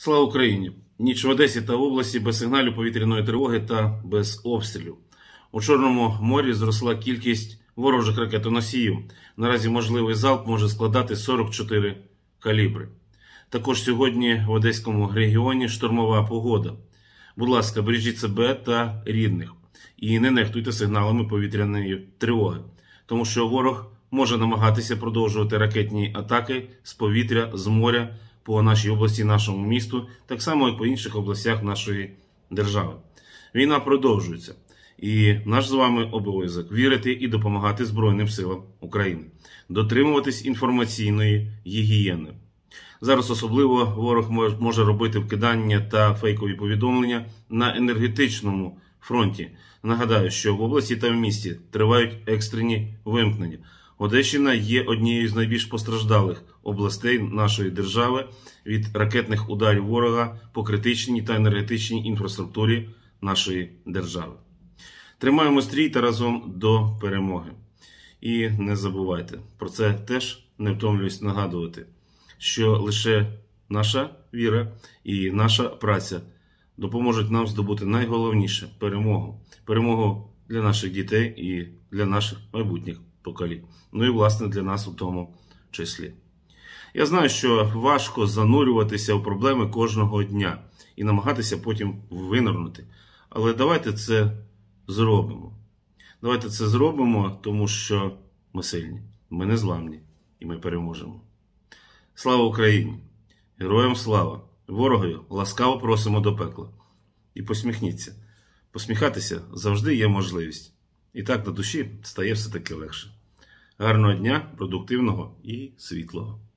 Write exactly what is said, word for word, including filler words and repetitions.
Слава Україні! Ніч в Одесі та області без сигналів повітряної тривоги та без обстрілів. У Чорному морі зросла кількість ворожих ракетоносіїв. Наразі можливий залп може складати сорок чотири калібри. Також сьогодні в Одеському регіоні штормова погода. Будь ласка, бережіть себе та рідних. І не нехтуйте сигналами повітряної тривоги. Тому що ворог може намагатися продовжувати ракетні атаки з повітря, з моря, по нашій області, нашому місту, так само і по інших областях нашої держави. Війна продовжується. І наш з вами обов'язок вірити і допомагати Збройним силам України. Дотримуватись інформаційної гігієни. Зараз особливо ворог може робити вкидання та фейкові повідомлення на енергетичному фронті. Нагадаю, що в області та в місті тривають екстрені вимкнення. Одещина є однією з найбільш постраждалих областей нашої держави від ракетних ударів ворога по критичній та енергетичній інфраструктурі нашої держави. Тримаємо стрій та разом до перемоги. І не забувайте, про це теж не втомлююсь нагадувати, що лише наша віра і наша праця допоможуть нам здобути найголовніше – перемогу. Перемогу для наших дітей і для наших майбутніх поколінь. Ну і, власне, для нас у тому числі. Я знаю, що важко занурюватися в проблеми кожного дня і намагатися потім винирнути. Але давайте це зробимо. Давайте це зробимо, тому що ми сильні, ми незламні і ми переможемо. Слава Україні! Героям слава! Ворогові ласкаво просимо до пекла. І посміхніться. Посміхатися завжди є можливість. І так на душі стає все таки легше. Гарного дня, продуктивного і світлого.